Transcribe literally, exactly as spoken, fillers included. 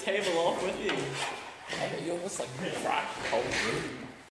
cable off with you. Oh, you almost like cracked cold.